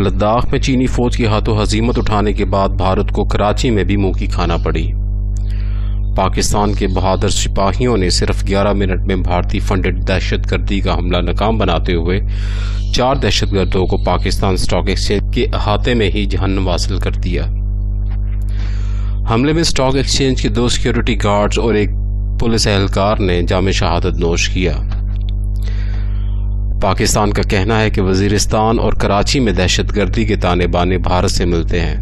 لداخ میں چینی فوج کے ہاتھوں ہزیمت اٹھانے کے بعد بھارت کو کراچی میں بھی منہ کی کھانا پڑی۔ پاکستان کے بہادر سپاہیوں نے صرف 11 منٹ میں بھارتی فنڈڈ دہشت گردی کا حملہ ناکام بناتے ہوئے 4 دہشت گردوں کو پاکستان اسٹاک ایکسچینج کے احاطے میں ہی جہنم حاصل کر دیا۔ حملے میں اسٹاک ایکسچینج کے 2 سیکیورٹی گارڈز اور ایک پولیس اہلکار نے جام شہادت نوش کیا۔ پاکستان کا کہنا ہے کہ وزیرستان اور کراچی میں دہشت گردی کے تانے بانے بھارت سے ملتے ہیں۔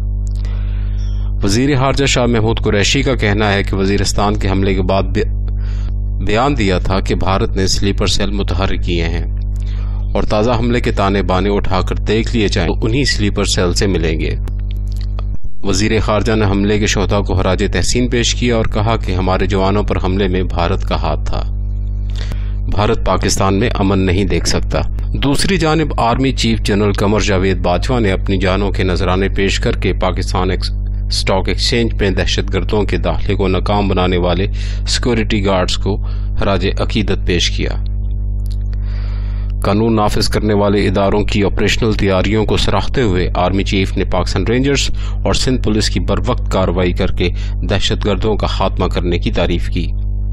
وزیر خارجہ شاہ محمود قریشی کا کہنا ہے کہ وزیرستان کے حملے کے بعد بیان دیا تھا کہ بھارت نے سلیپر سیل متحرک کیے ہیں اور تازہ حملے کے تانے بانے اٹھا کر دیکھ لیے جائیں تو انہی سلیپر سیل سے ملیں گے۔ وزیر خارجہ نے حملے کے شہداء کو خراج تحسین پیش کیا اور کہا کہ ہمارے جوانوں پر حملے میں بھارت کا ہاتھ تھا۔ بھارت پاکستان میں امن نہیں دیکھ سکتا۔ دوسری جانب army chief general Qamar Javed Bajwa نے اپنی جانوں کے نذرانے پیش کر کے پاکستان اسٹاک ایکسچینج میں دہشت گردوں کے داخلے کو ناکام بنانے والے سیکورٹی گارڈز کو خراج عقیدت پیش کیا۔ قانون نافذ کرنے والے اداروں کی آپریشنل تیاریوں کو سراہتے ہوئے آرمی چیف نے پاکستان رینجرز اور سندھ پولیس کی بروقت کارروائی کر کے دہشت گردوں کا خاتمہ کرنے کی تعریف کی۔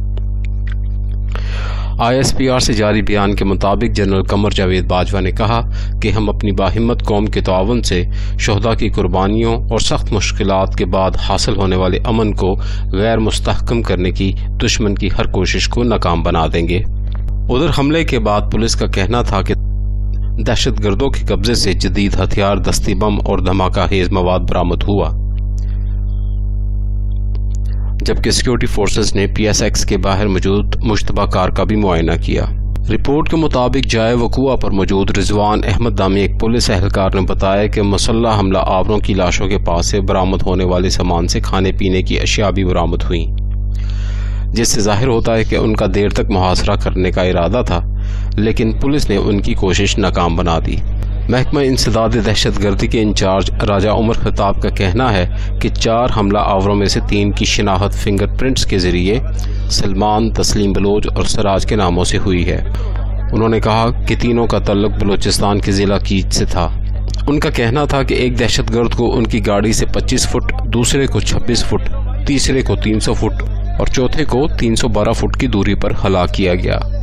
ISPR سے جاری بیان کے مطابق جنرل قمر جاوید باجوہ نے کہا کہ ہم اپنی باہمت قوم کے تعاون سے شہداء کی قربانیوں اور سخت مشکلات کے بعد حاصل ہونے والے امن کو غیر مستحکم کرنے کی دشمن کی ہر کوشش کو ناکام بنا دیں گے۔ ادھر حملے کے بعد پولیس کا کہنا تھا کہ دہشت گردوں کے قبضے سے جدید ہتھیار، دستی بم اور دھماکہ خیز مواد برآمد ہوا، جبکہ سیکورٹی فورسز نے PSX کے باہر موجود مشتبہ کار کا بھی معائنہ کیا۔ رپورٹ کے مطابق جائے وقوع پر موجود رضوان احمد نامی ایک پولیس اہلکار نے بتایا کہ مسلح حملہ آوروں کی لاشوں کے پاس سے برآمد ہونے والے سامان سے کھانے پینے کی اشیاء بھی برآمد ہوئیں، جس سے ظاہر ہوتا ہے کہ ان کا دیر تک محاصرہ کرنے کا ارادہ تھا، لیکن پولیس نے ان کی کوشش ناکام بنا دی۔ محکمہ انسداد دہشت گردی کے انچارج راجہ عمر خطاب کا کہنا ہے کہ 4 حملہ آوروں میں سے 3 کی شناخت فنگر پرنٹس کے ذریعے سلمان، تسلیم بلوچ اور سراج کے ناموں سے ہوئی ہے۔ انہوں نے کہا کہ تینوں کا تعلق بلوچستان کے ضلع کیچ سے تھا۔ ان کا کہنا تھا کہ ایک دہشت گرد کو ان کی گاڑی سے 25 فٹ، دوسرے کو 26 فٹ، تیسرے کو 300 فٹ اور چوتھے کو 312 فٹ کی دوری پر ہلاک کیا گیا۔